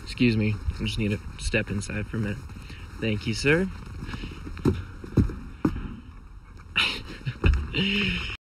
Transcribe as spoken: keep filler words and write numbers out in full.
Excuse me, I just need to step inside for a minute. Thank you, sir.